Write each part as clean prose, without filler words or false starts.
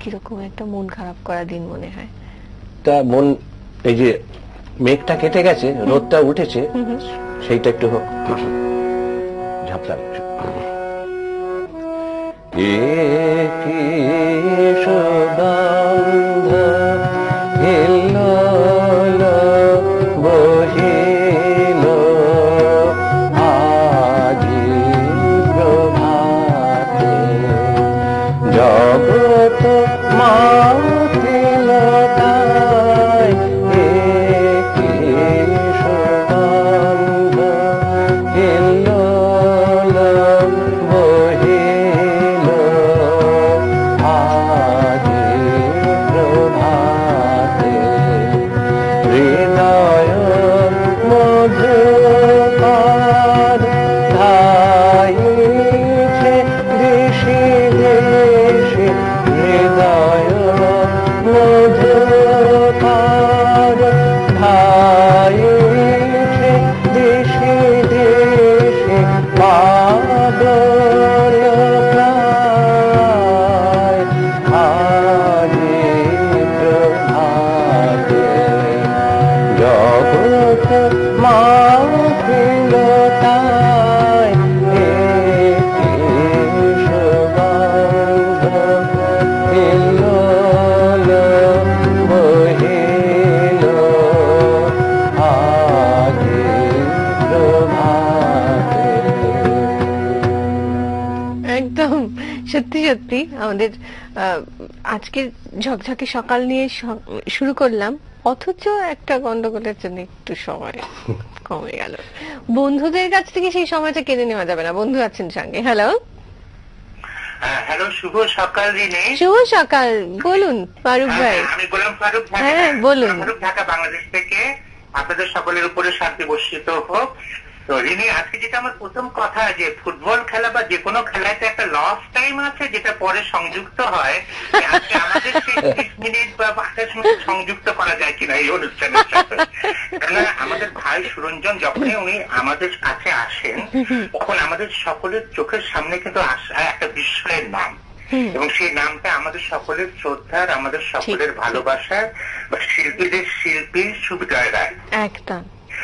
কিরকম একটা মন খারাপ করা দিন মনে হয়। তা মন, এই যে মেঘটা কেটে গেছে, রোদটা উঠেছে, সেইটা একটু ঝাপতাম। জগত মাতিল তাই একি সুগন্ধ হিল্লোল বহিল আজি প্রভাতে হৃদয় মধুকর ধাইছে দিশি দিশি হৃদয় মধুকর ধাইছে দিশি দিশি পাগল প্রায় আজি প্রভাতে জগৎ মাতিল তাই একি সুগন্ধ হিল্লোল বহিল আজি প্রভাতে। একদম সত্যি সত্যি আমাদের আজকের ঝকঝকে সকাল নিয়ে শুরু করলাম, অথচ একটা গন্ডগোলের জন্য একটু সময় কমে গেল। বন্ধুদের কাছ থেকে সেই সময়টা কেড়ে নেওয়া যাবে না। বন্ধু আছেন সঙ্গে। হ্যালো হ্যালো, শুভ সকাল রিনি। শুভ সকাল, বলুন ফারুক ভাই। আমি বললাম ফারুক, হ্যাঁ বলুন। ফারুক, ঢাকা বাংলাদেশ থেকে। আপনাদের সকলের উপরে শান্তি বর্ষিত হোক। তো রিনি, আজকে যেটা আমার প্রথম কথা, যে ফুটবল খেলা বা যে কোনো খেলাতে একটা লস টাইম আছে যেটা পরে সংযুক্ত হয়। আজকে আমাদের সেই 30 মিনিট বা 28 মিনিট সংযুক্ত করা যায় কিনা এই অনুষ্ঠানের সাথে। কেননা আমাদের ভাই সুরঞ্জন যখনই উনি আমাদের কাছে আসেন, তখন আমাদের সকলের চোখের সামনে কিন্তু একটা বিস্ময়ের নাম, এবং সেই নামটা আমাদের সকলের শ্রদ্ধার, আমাদের সকলের ভালোবাসার বা শিল্পীদের শিল্পী সুবিধয় রায়। একদম।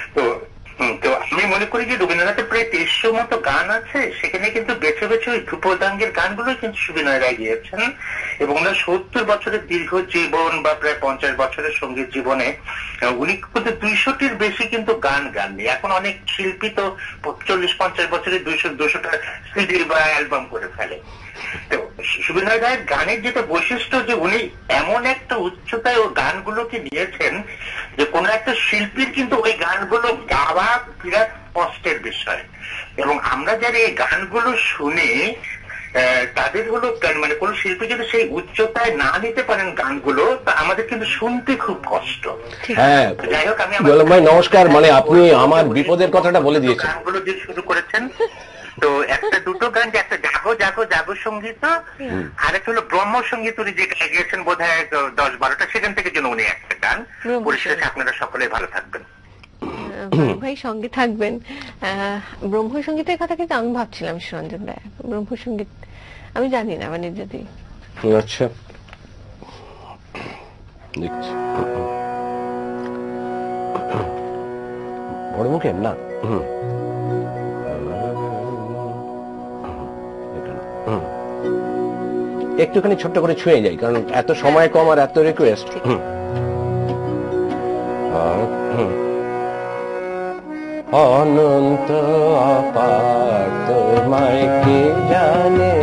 তো আমি মনে করি যে রবীন্দ্রনাথের প্রায় 2300 মতো গান আছে, সেখানে কিন্তু বেছে বেছে ওই ধ্রুপদাঙ্গের গানগুলো কিন্তু সুবিনয় রায় গিয়েছেন। এবং ওনার 70 বছরের দীর্ঘ জীবন বা প্রায় 50 বছরের সঙ্গীত জীবনে উনি কিন্তু 200টির বেশি কিন্তু গান গাননি। এখন অনেক শিল্পী তো 40-50 বছরে 200টা সিডি বা অ্যালবাম করে ফেলে। তো সুবিনয় রায়ের গানের যেটা বৈশিষ্ট্য, যে উনি এমন একটা উচ্চতায় ও গানগুলোকে নিয়েছেন যে কোন একটা শিল্পীর কিন্তু ওই গানগুলো গাওয়া বিরাট কষ্টের বিষয়। এবং আমরা যারা এই গানগুলো শুনি, তাদের হলো মানে কোন শিল্পী যদি সেই উচ্চতায় না নিতে পারেন গানগুলো, তা আমাদের কিন্তু শুনতে খুব কষ্ট। হ্যাঁ, যাই হোক, আমি ভাই নমস্কার। মানে আপনি আমার বিপদের কথাটা বলে দিয়েছেন। গানগুলো যে শুরু করেছেন, তো একটা দুটো গান, যে একটা জাগো জাগো জাগো সঙ্গীত, আর একটা হলো ব্রহ্ম সঙ্গীত, উনি যেটা গিয়েছেন বোধ হয় 10-12টা, সেখান থেকে যেন উনি একটা গান। পরিশেষে আপনারা সকলে ভালো থাকবেন। ভাই সঙ্গে থাকবেন। ব্রহ্মসঙ্গীতের কথা কিন্তু আমি ভাবছিলাম সুরঞ্জন রায়, ব্রহ্মসঙ্গীত আমি জানি না, মানে যদি আচ্ছা দেখছি বড় মুখের না, একটুখানি ছোট্ট করে ছুঁয়ে যাই, কারণ এত সময় কম আর এত রিকোয়েস্ট। অনন্ত অপার তোমায় কে জানে,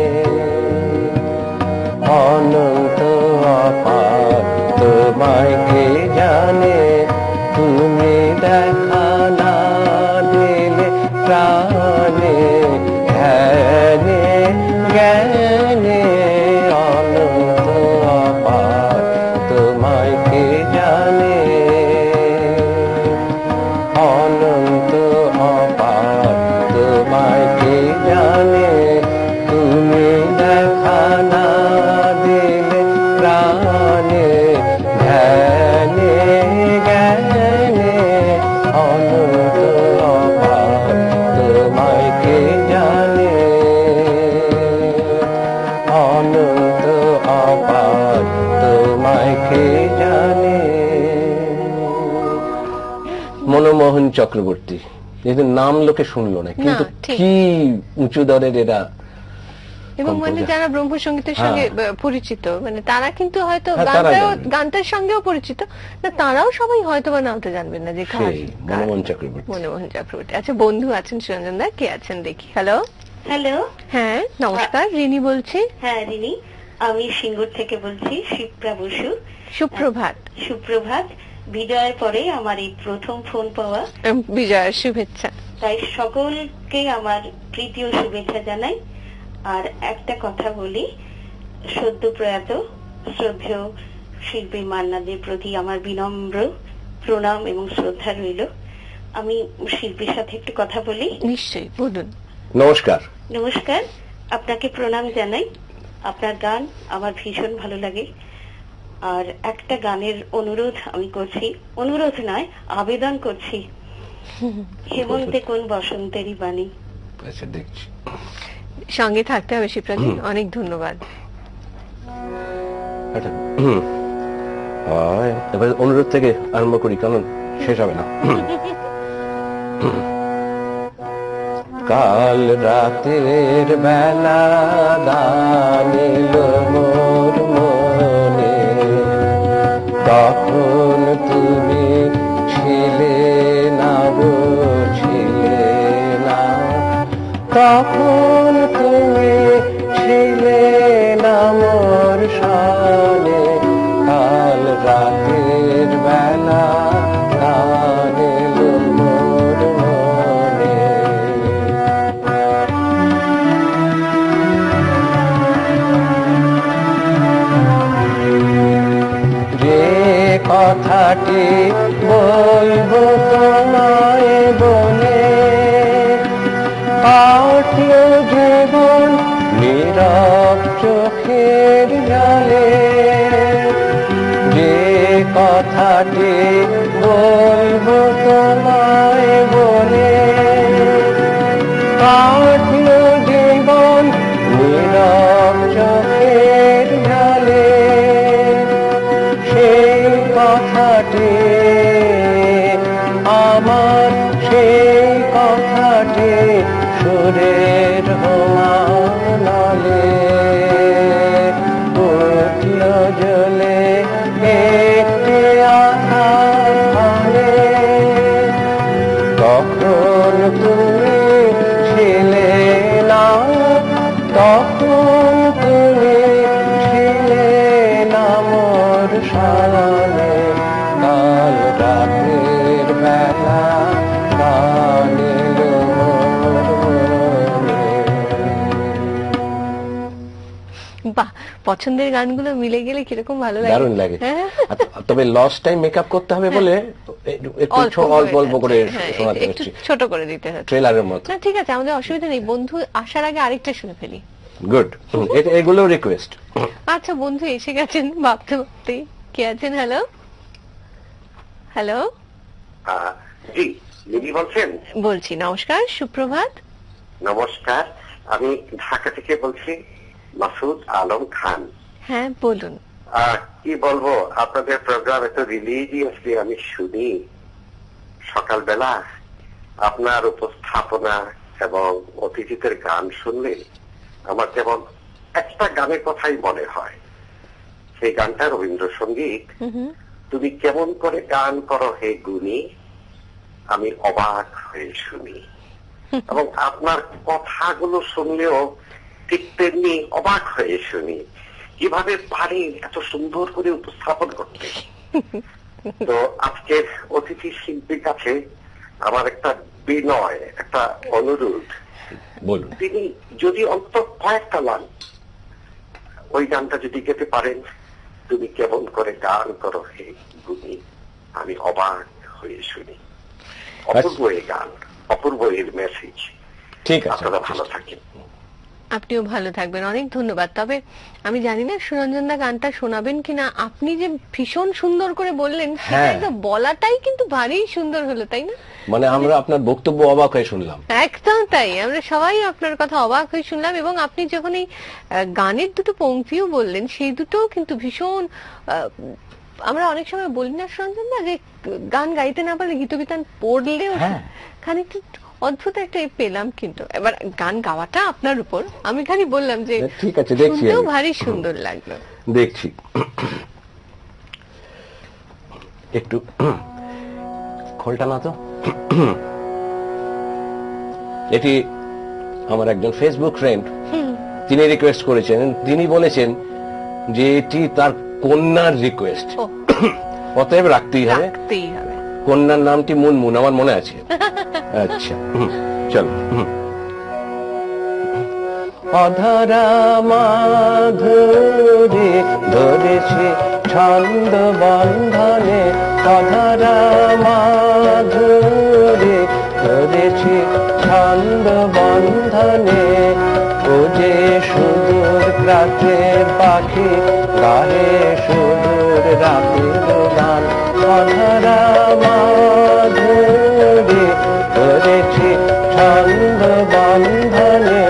অনন্ত অপার তোমায় কে জানে, তুমি দেখা না দিলে প্রাণে জ্ঞানে জ্ঞানে, অনন্ত অপার তোমায় কে জানে, অনন্ত অপার তোমায় কে জানে, তুমি দেখা না দিলে প্রাণে ধ্যানে মনমোহন চক্রবর্তী, এদের নাম লোকে শুনলো না, কিন্তু ঠিক। কি উঁচু দরের এরা। এবং মানে composer। যারা ব্রহ্মসঙ্গীতের সঙ্গে পরিচিত, মানে তারা কিন্তু হয়তো হ্যাঁ, তারা গানটাও জানে। গানটার সঙ্গেও পরিচিত না, তারাও সবাই হয়তো বা নামটা জানবেন না যে কার। সেই মনমোহন চক্রবর্তী। মনমোহন চক্রবর্তী। আচ্ছা, বন্ধু আছেন সুরঞ্জন দা, কে আছেন দেখি। হ্যালো, হ্যালো, হ্যাঁ নমস্কার, রিনি বলছি। হ্যাঁ রিনি, আমি সিঙ্গুর থেকে বলছি, শিপ্রা বসু। সুপ্রভাত। সুপ্রভাত। বিজয়ের পরে আমার এই প্রথম ফোন পাওয়া, বিজয়ের শুভেচ্ছা। তাই সকলকে আমার প্রীতি ও শুভেচ্ছা জানাই। আর একটা কথা বলি, সদ্য প্রয়াত শ্রদ্ধেয় শিল্পী মান্নাদের প্রতি আমার বিনম্র প্রণাম এবং শ্রদ্ধা রইল। আমি শিল্পীর সাথে একটু কথা বলি। নিশ্চয়ই, বলুন। নমস্কার। নমস্কার, আপনাকে প্রণাম জানাই। আপনার গান আমার ভীষণ ভালো লাগে। আর একটা গানের অনুরোধ আমি করছি, অনুরোধ নয়, আবেদন করছি। হেমন্তে কোন বসন্তেরই বাণী। আচ্ছা, দেখছি। সঙ্গে থাকতে হবে শিপ্রাজি, অনেক ধন্যবাদ। আচ্ছা, এবার অনুরোধ থেকে আরম্ভ করি, কারণ শেষ হবে না। কাল রাতের বেলা দানিল মোর মনে, তখন তুমি ছিলে না গো, ছিলে না, তখন তুমি ছিলে না মোর সনে, কাল রাতের বেলা দানিল মোর মনে। যে কথাটি বলবো তোমায় বলে, কাটল জীবন নীরব চোখের জলে, যে কথাটি বলবো তোমায় বলে, কাটল জীবন নীরব চোখের জলে, সেই কথাটি আমার, সেই কথাটি সুরের হোমানলে উঠল জ্বলে একটি আধার ঘরে, তখন তুমি ছিলে না, তখন তুমি ছিলে না মোর সনে, কাল রাতের বেলা দানিল মোর মনে। বাহ, পছন্দের গানগুলো মিলে গেলে কিরকম ভালো লাগে। দারুণ লাগে। হ্যাঁ? তবে লস টাইম মেকআপ করতে হবে বলে একটু অল্প অল্প করে হ্যাঁ, শোনাতে একটু হচ্ছে, ছোট করে দিতে হচ্ছে। ট্রেলারের মতো। না ঠিক আছে, আমাদের অসুবিধা নেই। বন্ধু আসার আগে আরেকটা শুনে ফেলি। গুড, এগুলো রিকোয়েস্ট। আচ্ছা, বন্ধু এসে গেছেন ভাবতে ভাবতে। কে আছেন? হ্যালো, হ্যালো, জি, দিদি বলছেন? বলছি। নমস্কার, সুপ্রভাত। নমস্কার, আমি ঢাকা থেকে বলছি, মাসুদ আলম খান। হ্যাঁ বলুন। কি বলবো, আপনাদের প্রোগ্রাম এত রিলিজিয়াসলি আমি শুনি। সকালবেলা আপনার উপস্থাপনা এবং অতিথিদের গান শুনলে আমার যেমন একটা গানের কথাই মনে হয়। সেই গানটা রবীন্দ্রসঙ্গীত, তুমি কেমন করে গান করো হে গুণী, আমি অবাক হয়ে শুনি। এবং আপনার কথাগুলো শুনলেও ঠিক তেমনি অবাক হয়ে শুনি, কিভাবে পারে এত সুন্দর করে উপস্থাপন করতে। তো আজকের অতিথি শিল্পীর কাছে আমার একটা বিনয়, একটা অনুরোধ, বলুন। তিনি যদি অন্তত কয়েকটা গান, ওই গানটা যদি গেতে পারেন, তুমি কেমন করে গান করো হে গুণী, আমি অবাক হয়ে শুনি। অপূর্ব এই গান, অপূর্ব এর মেসেজ। ঠিক আছে, আপনারা ভালো থাকেন। আপনিও ভালো থাকবেন, অনেক ধন্যবাদ। তবে আমি জানি না সুরঞ্জন দা গানটা শোনাবেন কিনা। আপনি যে ভীষণ সুন্দর করে বললেন, হ্যাঁ। সেটা বলাটাই কিন্তু ভারী সুন্দর হলো, তাই না? মানে আমরা আপনার বক্তব্য অবাক হয়ে শুনলাম। একদম তাই, আমরা সবাই আপনার কথা অবাক হয়ে শুনলাম। এবং আপনি যখন এই গানের দুটো পংক্তিও বললেন, সেই দুটোও কিন্তু ভীষণ আমরা অনেক সময় বলি না সঞ্জন না যে গান গাইতে না পারলে গীতবিতান পড়লেও খানিকটা অদ্ভুত একটা পেলাম। কিন্তু এবার গান গাওয়াটা আপনার উপর, আমি খালি বললাম যে ঠিক আছে, দেখছি, শুনতেও ভারী সুন্দর লাগলো। দেখছি একটু খোলটা না তো। এটি আমার একজন ফেসবুক ফ্রেন্ড, তিনি রিকোয়েস্ট করেছেন, তিনি বলেছেন যে এটি তার কন্যার রিকোয়েস্ট, অতএব রাখতেই হবে। কন্যার নামটি মুনমুন, আমার মনে আছে। আচ্ছা চলো। অধরা মাধুরী ধরেছে ছন্দ বন্ধনে, অধরা মাধুরী ধরেছে ছন্দ বন্ধনে, ও যে সুদূর প্রাতের পাখি গাহে সুদূর রাতের গান, অধরা মাধুরী ধরেছে ছন্দ বন্ধনে।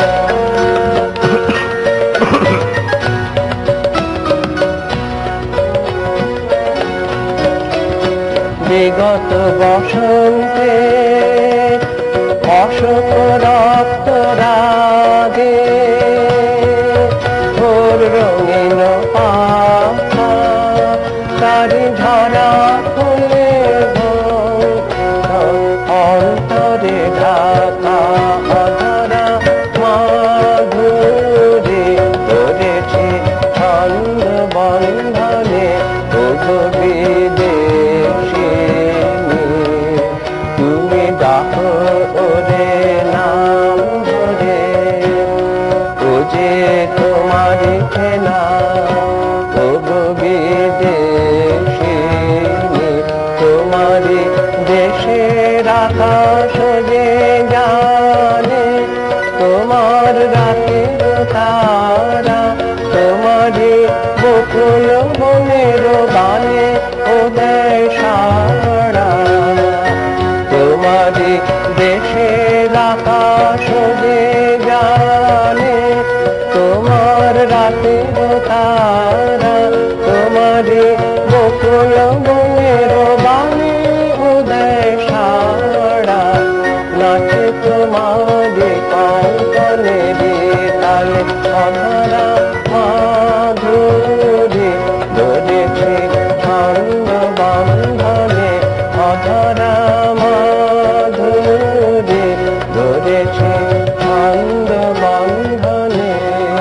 বিগত বসন্তে অশোক রক্ত রাগে, ওর রঙিন পাখা তারি ঝরা ফুলে অন্তরে ঢাকা, অধরা মাধুরী ধরেছে ছন্দ বন্ধনে, ও তুমি ডাকো ওরে নাম ধরে, ও যে তোমারি খেলা, ও বিদেশিনী তোমারি দেশের আকাশ যে জানে, তোমার রাতের তারা তোমারি বকুল বনের গানে ওদের সারা, তোমারি দেশের আকাশ যে জানে, তোমার রাতের তারা তোমারি বকুল বনের গানে ওদের সারা, নাচে তোমারি কঙ্কনের তালে, অধরা মাধুরী ধরেছে ছন্দ বন্ধনে, অধরা মাধুরী ধরেছে ছন্দ বন্ধনে।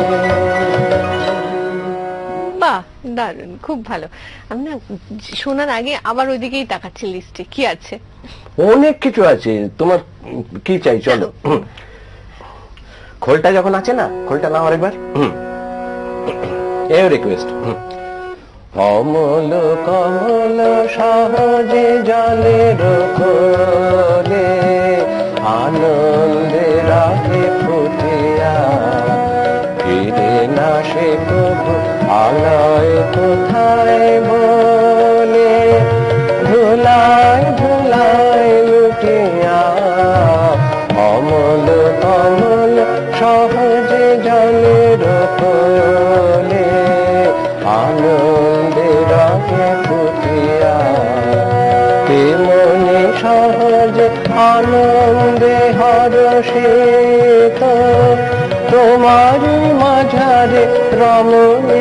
বাহ, দারুণ, খুব ভালো। আমি না শোনার আগে আবার ওইদিকেই তাকাচ্ছি, লিস্টে কি আছে। অনেক কিছু আছে, তোমার কি চাই চলো। খোলটা যখন আছে না, খোলটা নাও আরেকবার। এ রিকোয়েস্ট। অমল কমল সহজে জলের কোলে, আনন্দে রাখে ফুটিয়া, ফিরে না সে প্রভু আলয় কোথায় বলে, ধুলায় ধুলায় লুটিয়া, অমল কমল সহজে জলের কোলে, আনন্দে রাখে ফুটিয়া, তেমনি সহজে আনন্দে হরষিত, তোমারি মাঝারে রমণী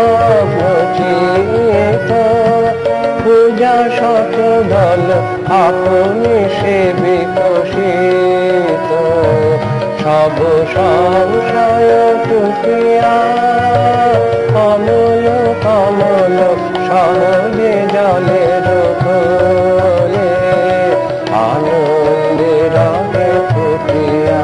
মগ্নচিত, পূজা শত দল আপনি সে বিকশিত, সব সংশয় টুকিয়া, কমল কমল সহজে জলের কোলে, আনন্দে রঙে ফুটিয়া।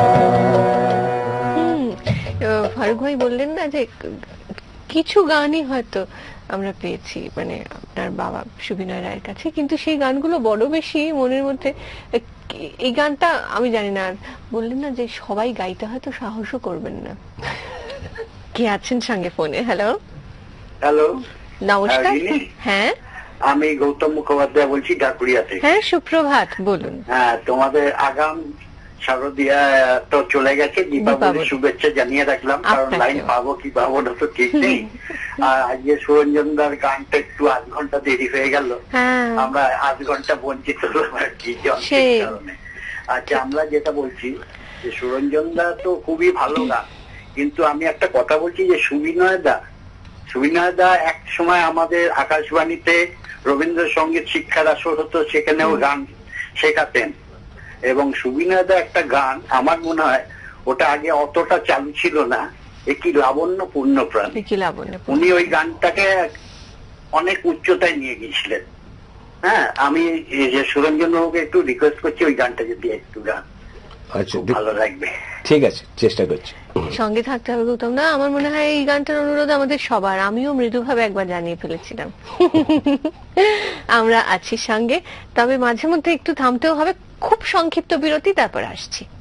ফারুক ভাই বললেন না যে কিছু গানই হয়তো আমরা পেয়েছি মানে আপনার বাবা সুবিনয় রায়ের কাছে, কিন্তু সেই গানগুলো বড় বেশি মনের মধ্যে। এই গানটা আমি জানি না, বললেন না যে সবাই গাইতে হয়তো সাহসও করবেন না। কে আছেন সঙ্গে ফোনে? হ্যালো হ্যালো, নমস্কার। হ্যাঁ, আমি গৌতম মুখোপাধ্যায় বলছি ঢাকুরিয়া থেকে। হ্যাঁ, সুপ্রভাত, বলুন। হ্যাঁ, তোমাদের আগাম শারদিয়া তো চলে গেছে, দীপাবলির দীপাবলি। শুভেচ্ছা জানিয়ে রাখলাম, কারণ আপনাকেও। লাইন পাবো কি পাবো না তো ঠিক নেই। আর আজকে সুরঞ্জনদার গানটা একটু আধ ঘন্টা দেরি হয়ে গেল, হ্যাঁ আমরা আধ ঘন্টা বঞ্চিত হলাম আর কি যন্ত্রের সেই। কারণে। আচ্ছা, আমরা যেটা বলছি যে সুরঞ্জনদা তো খুবই ভালো গান, কিন্তু আমি একটা কথা বলছি যে সুবিনয় দা এক সময় আমাদের আকাশবাণীতে রবীন্দ্রসঙ্গীত শিক্ষার আসর হতো, সেখানেও গান শেখাতেন। এবং সুবিনয় দা একটা গান, আমার মনে হয় ওটা আগে অতটা চালু ছিল না, একটি লাবণ্য পূর্ণপ্রাণ, কি লাবণ্য। উনি ওই গানটাকে অনেক উচ্চতায় নিয়ে গিয়েছিলেন। হ্যাঁ, আমি এই যে সুরঞ্জন বাবুকে একটু রিকোয়েস্ট করছি ওই গানটা যদি একটু গান, আচ্ছা খুব ভালো লাগবে। ঠিক আছে, চেষ্টা করছি। সঙ্গে থাকতে হবে গৌতম না, আমার মনে হয় এই গানটার অনুরোধ আমাদের সবার, আমিও মৃদুভাবে একবার জানিয়ে ফেলেছিলাম। আমরা আছি সঙ্গে, তবে মাঝে মধ্যে একটু থামতেও হবে, খুব সংক্ষিপ্ত বিরতি, তারপর আসছি।